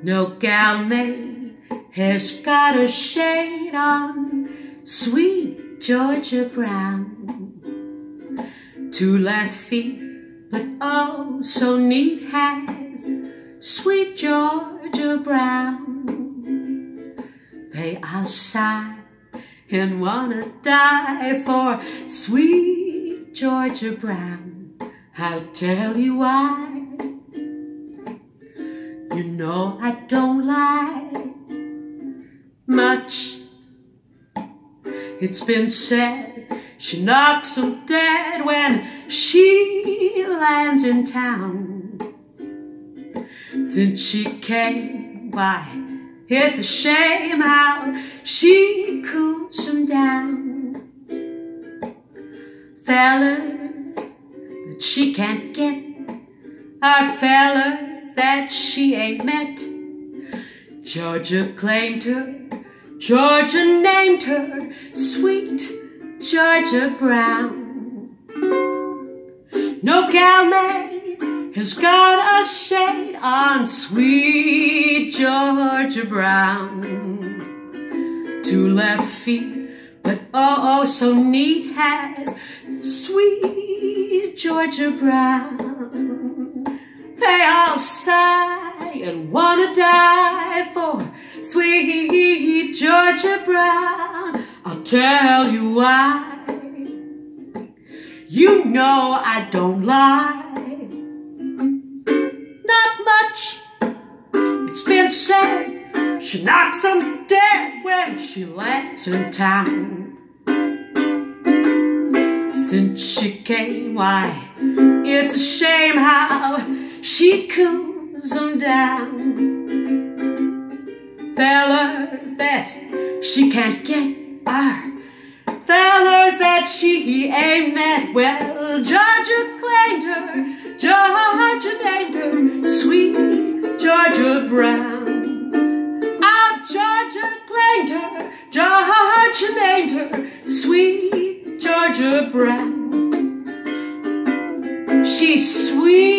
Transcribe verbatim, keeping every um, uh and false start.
No gal May has got a shade on sweet Georgia Brown. Two left feet, but oh so neat has sweet Georgia Brown. They all sigh and wanna die for sweet Georgia Brown. I'll tell you why. You know I don't lie much. It's been said she knocks 'em dead when she lands in town. Since she came, why, it's a shame how she cools 'em down. Fellers that she can't get are fellers that she ain't met. Georgia claimed her, Georgia named her sweet Georgia Brown. No gal May has got a shade on sweet Georgia Brown. Two left feet, but oh, oh so neat has sweet Georgia Brown. They all sigh and wanna die for sweet Georgia Brown. I'll tell you why. You know I don't lie. Not much. It's been said she knocks 'em dead when she lands in town. Since she came, why, it's a shame how she cools 'em down. Fellers that she can't get are fellers that she ain't met. Well, Georgia claimed her, Georgia named her sweet Georgia Brown. Ah, Georgia claimed her, Georgia named her sweet Georgia Brown. She's sweet